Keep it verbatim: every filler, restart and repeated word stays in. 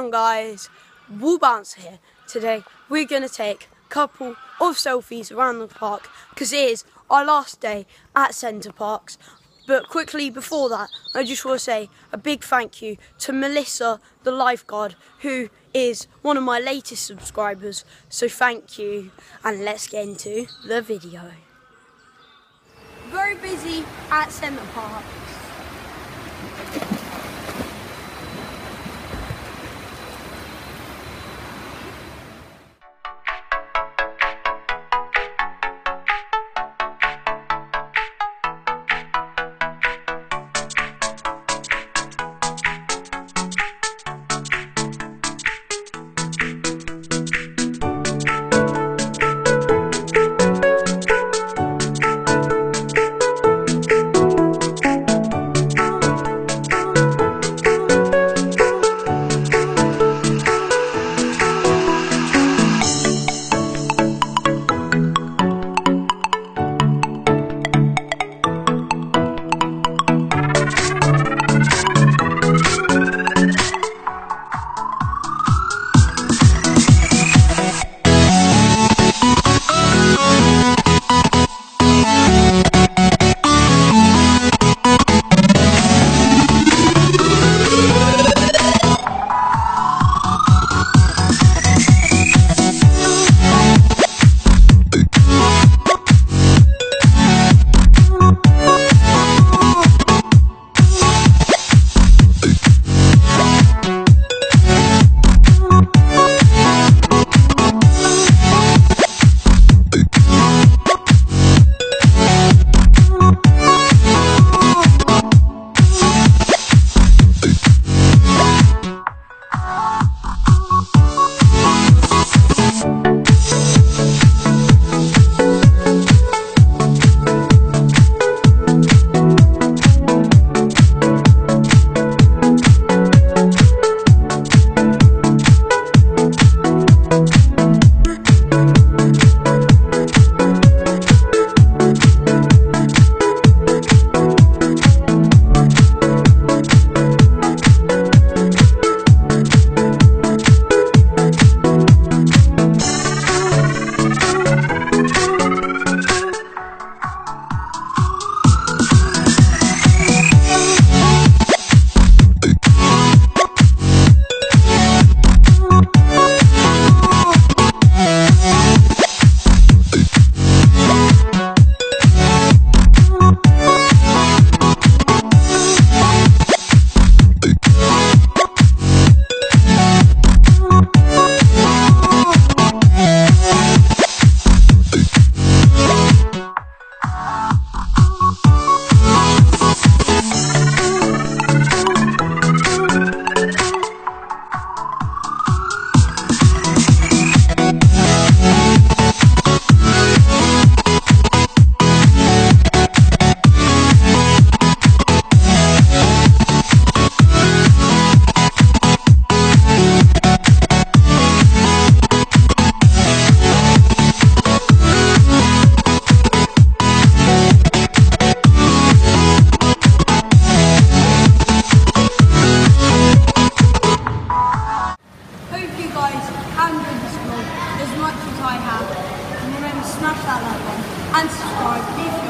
on guys, Wall Bouncer here. Today we're going to take a couple of selfies around the park because it is our last day at Centre Parcs. But quickly before that, I just want to say a big thank you to Melissa, the lifeguard, who is one of my latest subscribers. So thank you, and let's get into the video. Very busy at Centre Parcs. As much as I have, and remember, smash that like button and subscribe if you